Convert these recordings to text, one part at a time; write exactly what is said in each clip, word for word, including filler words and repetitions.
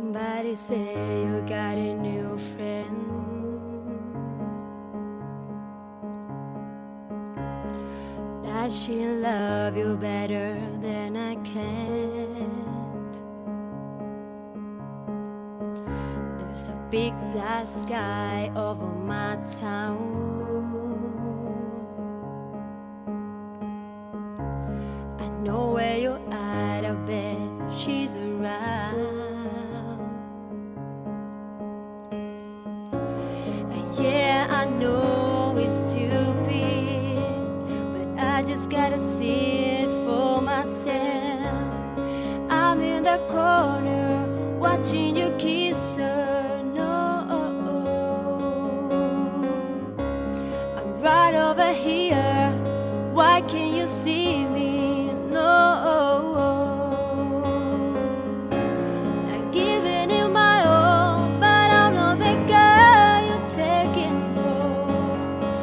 Somebody say you got a new friend. That she love you better than I can't. There's a big black sky over my town. I know where you're at, I bet she's around. And yeah, I know it's stupid, but I just gotta see it for myself. I'm in the corner watching you kiss her. No, I'm right over here. Why can't you see me? No, I'm giving you my all, but I'm not the girl you're taking home.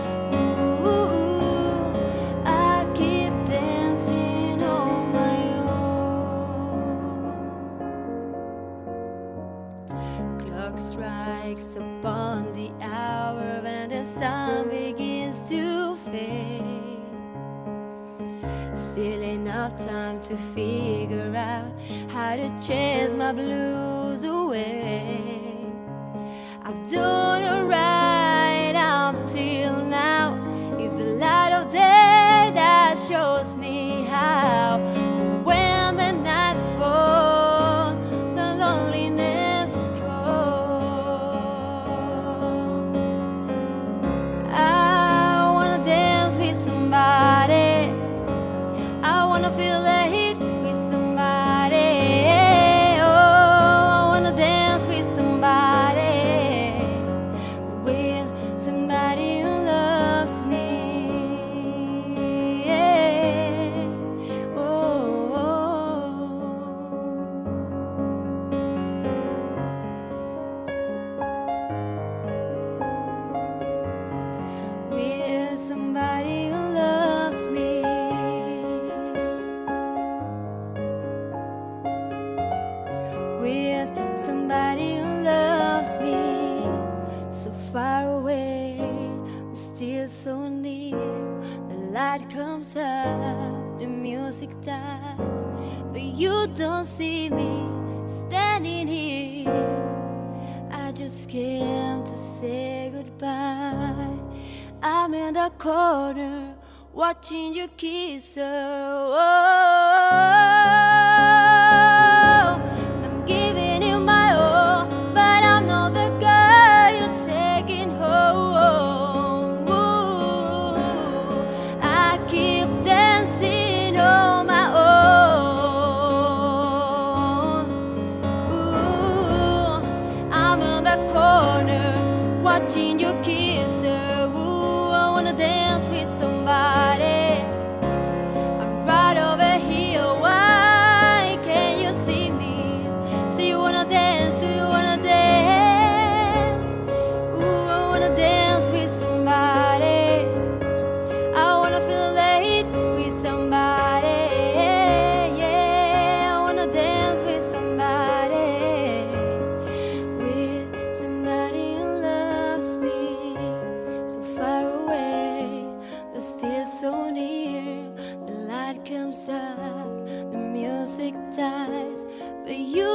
Ooh, I keep dancing on my own. Clock strikes upon the hour when the sun begins to fade. Still enough time to figure out how to chase my blues away. I've done it right up till now. It's the light of day that shows me how. When the nights fall, the loneliness comes. I wanna dance with somebody. I wanna feel the heat with somebody. Oh, I wanna dance with somebody, with somebody who loves me. Yeah. Oh, with somebody who loves me. With somebody who loves me. So far away, but still so near. The light comes up, the music dies, but you don't see me standing here. I just came to say goodbye. I'm in the corner watching you kiss her. Oh, giving you my all, but I'm not the girl you're taking home. Ooh, I keep dancing on my own. Ooh, I'm in the corner watching you kiss her. Ooh, I wanna dance with somebody. I'm right over here. Why can't you see me? Do you wanna dance? Do you wanna dance? Ooh, I wanna dance with somebody. I wanna feel late with somebody. Yeah, I wanna dance with somebody, with somebody who loves me. So far away, but still so near. The light comes up, the music dies, but you